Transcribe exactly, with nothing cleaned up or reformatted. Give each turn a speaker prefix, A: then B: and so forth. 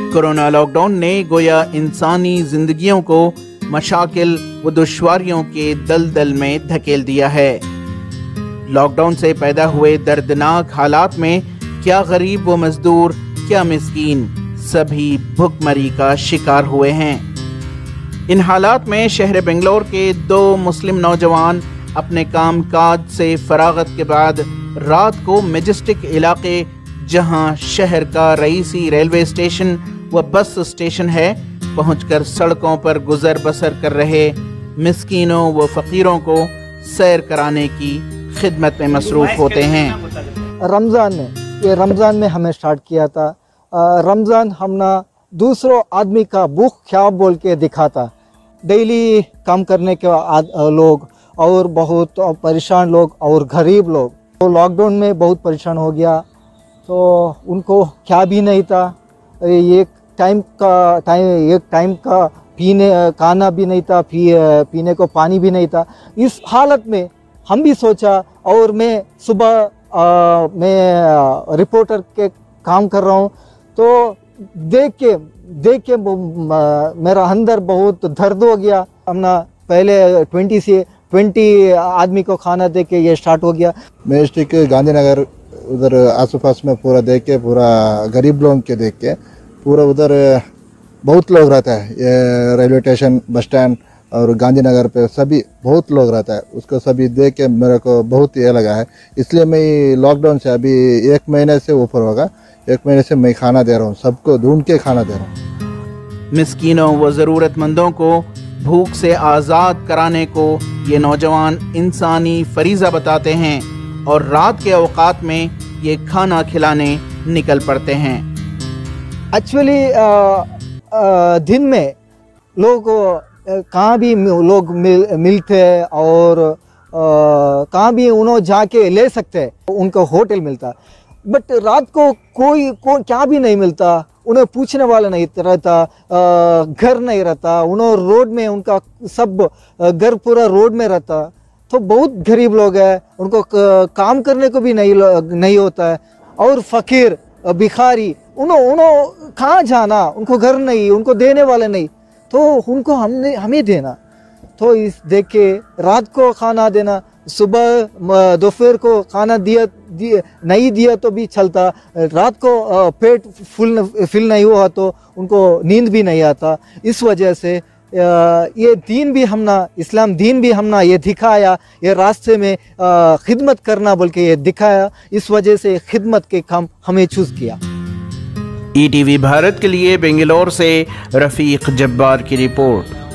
A: Corona lockdown ने गोया इंसानी जिंदगियों को मशाकिल व दुश्वारियों के दलदल में धकेल दिया है। लॉकडाउन से पैदा हुए दर्दनाक हालात में क्या गरीब व मजदूर, क्या मिस्कीन, सभी भुखमरी का शिकार हुए हैं। इन हालात में शहर बेंगलोर के दो मुस्लिम नौजवान अपने काम काज से फरागत के बाद रात को मैजेस्टिक इलाके, जहां शहर का रईसी रेलवे स्टेशन व बस स्टेशन है, पहुंचकर सड़कों पर गुजर बसर कर रहे मिस्कीनों व फकीरों को सैर कराने की खिदमत में मसरूफ होते हैं।
B: रमज़ान में ये रमज़ान में हमें स्टार्ट किया था। रमज़ान हमने दूसरों आदमी का भूख ख्याब बोल के दिखाता। डेली काम करने के लोग और बहुत परेशान लोग और गरीब लोग तो लॉकडाउन में बहुत परेशान हो गया, तो उनको क्या भी नहीं था। एक टाइम का टाइम एक टाइम का पीने खाना भी नहीं था, पी, पीने को पानी भी नहीं था। इस हालत में हम भी सोचा, और मैं सुबह आ, मैं रिपोर्टर के काम कर रहा हूँ, तो देख के देख के मेरा अंदर बहुत दर्द हो गया। हमने पहले ट्वेंटी से ट्वेंटी आदमी को खाना दे के ये स्टार्ट हो गया।
C: मैजेस्टिक गांधीनगर उधर आस पास में पूरा देख के, पूरा गरीब लोगों के देख के, पूरा उधर बहुत लोग रहता है। ये रेलवे स्टेशन, बस स्टैंड और गांधीनगर पे सभी बहुत लोग रहता है। उसको सभी देख के मेरे को बहुत ये लगा है। इसलिए मैं लॉकडाउन से अभी एक महीने से ऊपर होगा, एक महीने से मैं खाना दे रहा हूँ, सबको ढूंढ के खाना दे रहा हूँ।
A: मिस्कीनों व ज़रूरतमंदों को भूख से आज़ाद कराने को ये नौजवान इंसानी फरीज़ा बताते हैं और रात के औकात में ये खाना खिलाने निकल पड़ते हैं।
B: एक्चुअली दिन में लोग कहाँ भी लोग मिल मिलते हैं और कहाँ भी उन्होंने जाके ले सकते हैं, उनको होटल मिलता। बट रात को कोई को क्या भी नहीं मिलता, उन्हें पूछने वाला नहीं रहता, घर नहीं रहता, उन्होंने रोड में उनका सब घर पूरा रोड में रहता। तो बहुत गरीब लोग हैं, उनको काम करने को भी नहीं नहीं होता है। और फ़कीर भिखारी, उन्होंने उन्होंने कहाँ जाना, उनको घर नहीं, उनको देने वाले नहीं, तो उनको हमने हमें देना। तो इस देख के रात को खाना देना, सुबह दोपहर को खाना दिया, दिया नहीं दिया तो भी चलता। रात को पेट फुल फिल नहीं हुआ तो उनको नींद भी नहीं आता। इस वजह से ये दीन भी हमना, इस्लाम दीन भी हमना ये दिखाया, ये रास्ते में खिदमत करना बोल के ये दिखाया। इस वजह से खिदमत के काम हमें चूज़ किया।
A: ई टी वी भारत के लिए बेंगलोर से रफ़ीक जब्बार की रिपोर्ट।